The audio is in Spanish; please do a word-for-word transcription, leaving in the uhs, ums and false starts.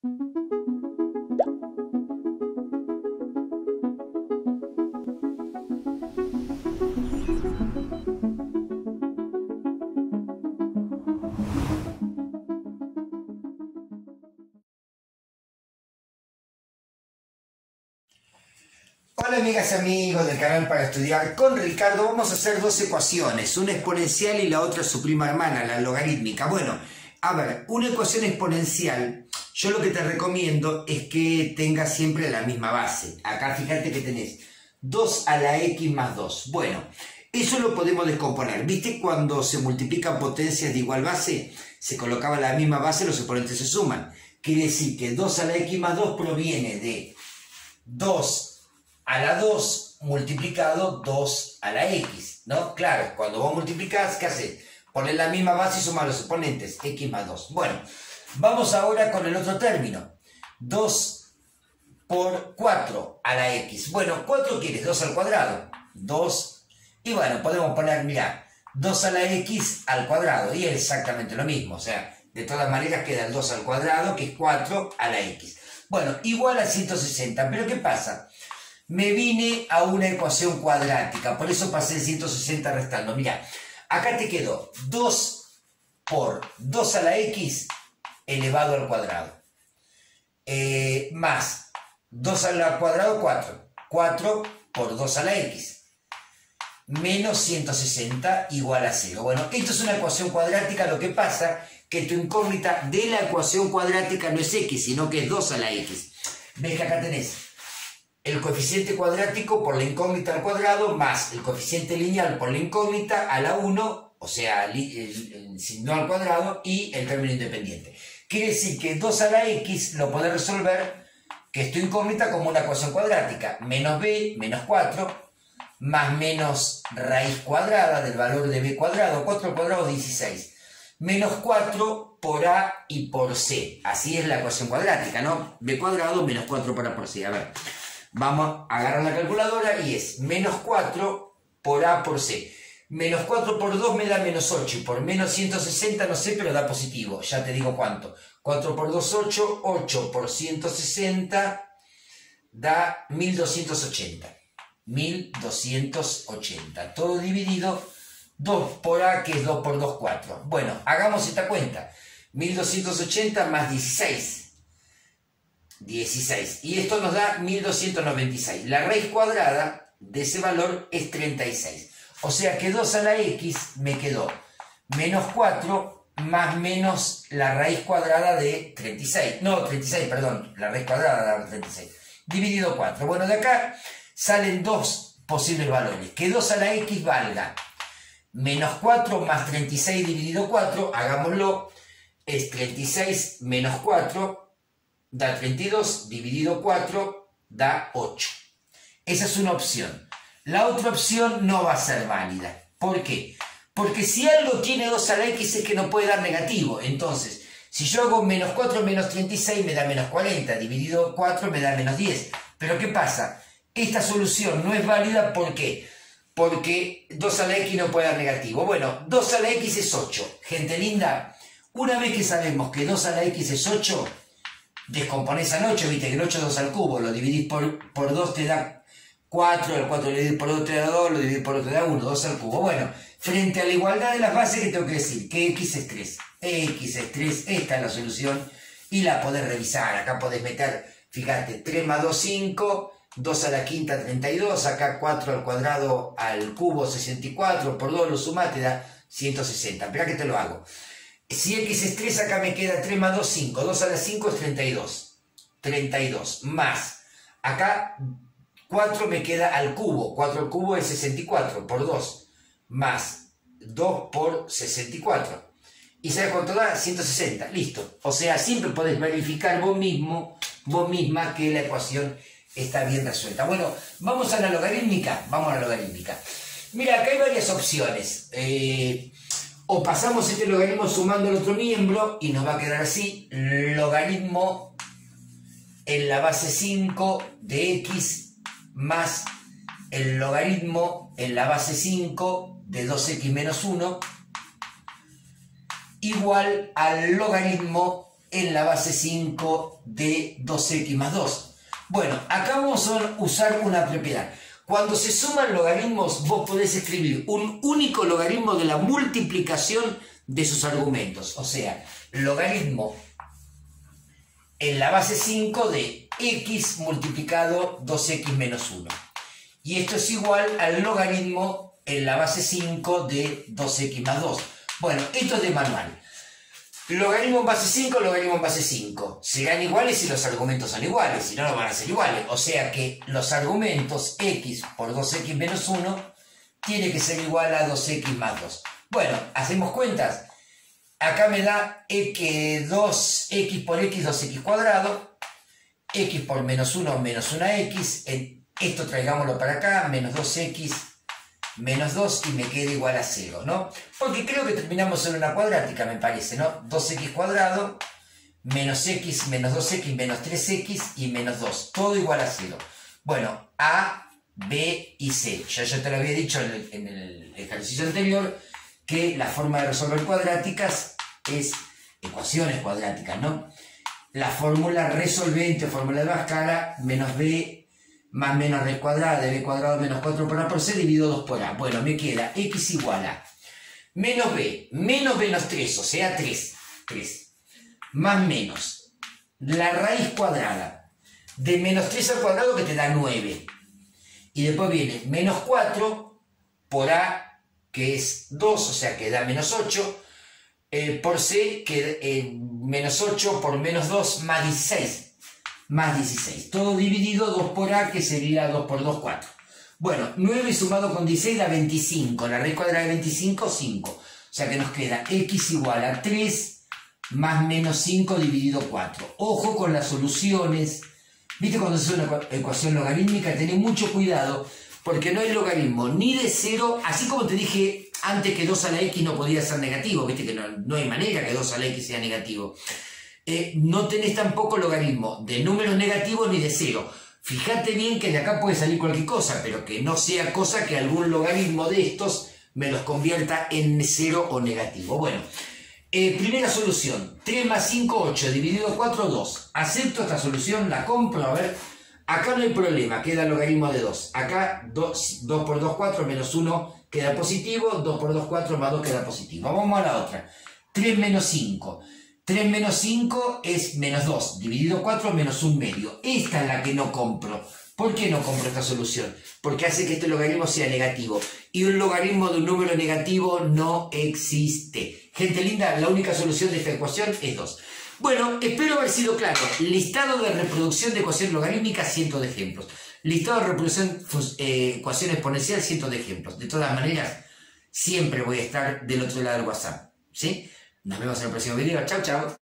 Hola amigas y amigos del canal Para Estudiar con Ricardo. Vamos a hacer dos ecuaciones, una exponencial y la otra su prima hermana, la logarítmica. Bueno, a ver, una ecuación exponencial, yo lo que te recomiendo es que tengas siempre la misma base. Acá fíjate que tenés dos a la x más dos. Bueno, eso lo podemos descomponer. ¿Viste cuando se multiplican potencias de igual base? Se colocaba la misma base, los exponentes se suman. Quiere decir que dos a la x más dos proviene de dos a la dos multiplicado dos a la x, ¿no? Claro, cuando vos multiplicás, ¿qué haces? Pones la misma base y sumar los exponentes, x más dos. Bueno, vamos ahora con el otro término. dos por cuatro a la x. Bueno, ¿cuatro quieres? dos al cuadrado. dos. Y bueno, podemos poner, mirá, dos a la x al cuadrado. Y es exactamente lo mismo. O sea, de todas maneras queda el dos al cuadrado, que es cuatro a la x. Bueno, igual a ciento sesenta. ¿Pero qué pasa? Me vine a una ecuación cuadrática, por eso pasé el ciento sesenta restando. Mira, acá te quedó dos por dos a la x elevado al cuadrado. Eh, más dos al cuadrado, cuatro. cuatro por dos a la x. Menos ciento sesenta igual a cero. Bueno, esto es una ecuación cuadrática, lo que pasa que tu incógnita de la ecuación cuadrática no es x, sino que es dos a la x. ¿Ves que acá tenés el coeficiente cuadrático por la incógnita al cuadrado más el coeficiente lineal por la incógnita a la uno, o sea, el, el, el signo al cuadrado, y el término independiente? Quiere decir que dos a la x lo podés resolver, que es tu incógnita, como una ecuación cuadrática. Menos b, menos cuatro, más menos raíz cuadrada del valor de b cuadrado, cuatro al cuadrado, dieciséis. Menos cuatro por a y por c. Así es la ecuación cuadrática, ¿no? B cuadrado menos cuatro por a por c. A ver. Vamos a agarrar la calculadora y es menos cuatro por a por c. Menos cuatro por dos me da menos ocho. Y por menos ciento sesenta no sé, pero da positivo. Ya te digo cuánto. cuatro por dos, ocho. ocho por ciento sesenta da mil doscientos ochenta. mil doscientos ochenta. Todo dividido. dos por a, que es dos por dos, cuatro. Bueno, hagamos esta cuenta. mil doscientos ochenta más dieciséis. dieciséis. Y esto nos da mil doscientos noventa y seis. La raíz cuadrada de ese valor es treinta y seis. O sea que dos a la x me quedó menos cuatro más menos la raíz cuadrada de treinta y seis. No, treinta y seis, perdón. La raíz cuadrada de treinta y seis. Dividido cuatro. Bueno, de acá salen dos posibles valores. Que dos a la x valga menos cuatro más treinta y seis dividido cuatro. Hagámoslo. Es treinta y seis menos cuatro. Da treinta y dos, dividido cuatro, da ocho. Esa es una opción. La otra opción no va a ser válida. ¿Por qué? Porque si algo tiene dos a la x es que no puede dar negativo. Entonces, si yo hago menos cuatro menos treinta y seis me da menos cuarenta, dividido cuatro me da menos diez. Pero ¿qué pasa? Esta solución no es válida, ¿por qué? Porque dos a la x no puede dar negativo. Bueno, dos a la x es ocho. Gente linda, una vez que sabemos que dos a la x es ocho, descomponés al ocho, viste que el ocho es dos al cubo, lo dividís por, por dos te da cuatro, el cuatro lo dividís por dos te da dos, lo dividís por otro te da uno, dos al cubo. Bueno, frente a la igualdad de las bases, ¿qué tengo que decir? Que x es tres. X es tres, esta es la solución y la podés revisar. Acá podés meter, fíjate, tres más dos, cinco, dos a la quinta, treinta y dos, acá cuatro al cuadrado al cubo, sesenta y cuatro, por dos lo sumás, te da ciento sesenta. Esperá que te lo hago. Si x es tres, acá me queda tres más dos, cinco. dos a la cinco es treinta y dos. treinta y dos. Más. Acá cuatro me queda al cubo. cuatro al cubo es sesenta y cuatro por dos. Más dos por sesenta y cuatro. ¿Y sabes cuánto da? ciento sesenta. Listo. O sea, siempre podés verificar vos mismo, vos misma, que la ecuación está bien resuelta. Bueno, vamos a la logarítmica. Vamos a la logarítmica. Mira, acá hay varias opciones. Eh... O pasamos este logaritmo sumando el otro miembro y nos va a quedar así. Logaritmo en la base cinco de x más el logaritmo en la base cinco de dos x menos uno igual al logaritmo en la base cinco de dos x más dos. Bueno, acá vamos a usar una propiedad. Cuando se suman logaritmos, vos podés escribir un único logaritmo de la multiplicación de sus argumentos. O sea, logaritmo en la base cinco de x multiplicado dos x menos uno. Y esto es igual al logaritmo en la base cinco de dos x más dos. Bueno, esto es de manual. Logaritmo en base cinco, logaritmo en base cinco. Serán iguales si los argumentos son iguales, si no, no van a ser iguales. O sea que los argumentos x por dos x menos uno tiene que ser igual a dos x más dos. Bueno, hacemos cuentas. Acá me da que dos x por x, dos x cuadrado. X por menos uno, menos una x. Esto traigámoslo para acá, menos dos x menos dos y me queda igual a cero, ¿no? Porque creo que terminamos en una cuadrática, me parece, ¿no? dos x cuadrado, menos x, menos dos x, menos tres x y menos dos. Todo igual a cero. Bueno, A, B y C. Ya yo te lo había dicho en el, en el ejercicio anterior que la forma de resolver cuadráticas es ecuaciones cuadráticas, ¿no? La fórmula resolvente, fórmula de Bhaskara, menos B más menos raíz cuadrada de b cuadrado menos cuatro por a por c dividido dos por a. Bueno, me queda x igual a menos b, menos menos tres, o sea tres, tres, más menos la raíz cuadrada de menos tres al cuadrado que te da nueve. Y después viene menos cuatro por a, que es dos, o sea que da menos ocho, eh, por c, que eh, menos ocho por menos dos más dieciséis. Más dieciséis. Todo dividido dos por a, que sería dos por dos, cuatro. Bueno, nueve sumado con dieciséis da veinticinco. La raíz cuadrada de veinticinco, cinco. O sea que nos queda x igual a tres más menos cinco dividido cuatro. Ojo con las soluciones. ¿Viste cuando se hace una ecuación logarítmica? Tenés mucho cuidado porque no hay logaritmo ni de cero, así como te dije antes que dos a la x no podía ser negativo. Viste que no, no hay manera que dos a la x sea negativo. Eh, no tenés tampoco logaritmo de números negativos ni de cero. Fíjate bien que de acá puede salir cualquier cosa, pero que no sea cosa que algún logaritmo de estos me los convierta en cero o negativo. Bueno, eh, primera solución, tres más cinco, ocho, dividido cuatro, dos. Acepto esta solución, la compro, a ver. Acá no hay problema, queda el logaritmo de dos. Acá dos, dos por dos, cuatro, menos uno queda positivo, dos por dos, cuatro, más dos queda positivo. Vamos a la otra, tres menos cinco. tres menos cinco es menos dos, dividido cuatro menos un medio. Esta es la que no compro. ¿Por qué no compro esta solución? Porque hace que este logaritmo sea negativo. Y un logaritmo de un número negativo no existe. Gente linda, la única solución de esta ecuación es dos. Bueno, espero haber sido claro. Listado de reproducción de ecuación logarítmica, cientos de ejemplos. Listado de reproducción eh, ecuación exponencial, cientos de ejemplos. De todas maneras, siempre voy a estar del otro lado del WhatsApp. ¿Sí? Nos vemos en el próximo video. Chao, chao.